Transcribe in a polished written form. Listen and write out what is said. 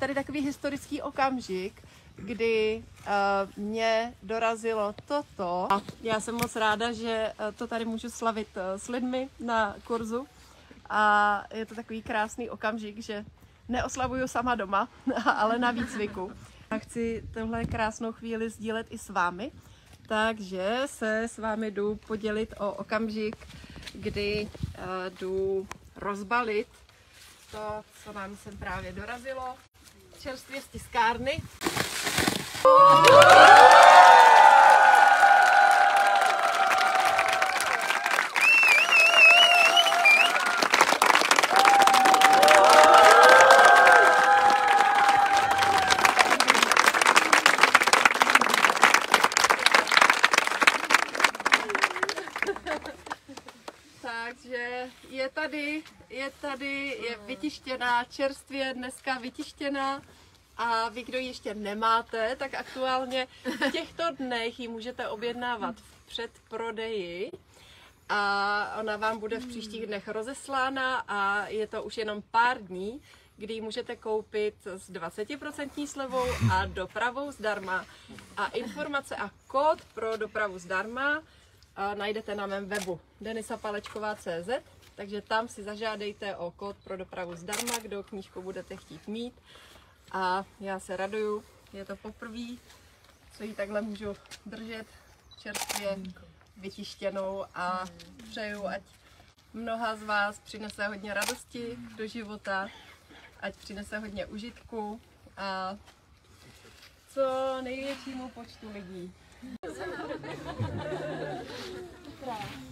tady takový historický okamžik, kdy mě dorazilo toto. A já jsem moc ráda, že to tady můžu slavit s lidmi na kurzu. A je to takový krásný okamžik, že neoslavuju sama doma, ale na výcviku. A chci tohle krásnou chvíli sdílet i s vámi, takže se s vámi jdu podělit o okamžik, kdy jdu rozbalit to, co nám sem právě dorazilo, čerstvě z tiskárny. Takže je vytištěná, čerstvě dneska vytištěná a vy, kdo ji ještě nemáte, tak aktuálně v těchto dnech ji můžete objednávat v předprodeji a ona vám bude v příštích dnech rozeslána a je to už jenom pár dní, kdy ji můžete koupit s 20% slevou a dopravou zdarma. A informace a kód pro dopravu zdarma najdete na mém webu denisapalečková.cz, takže tam si zažádejte o kód pro dopravu zdarma, kdo knížku budete chtít mít. A já se raduju, je to poprvé, co ji takhle můžu držet čerstvě vytištěnou a přeju, ať mnoha z vás přinese hodně radosti do života, ať přinese hodně užitku a co největšímu počtu lidí.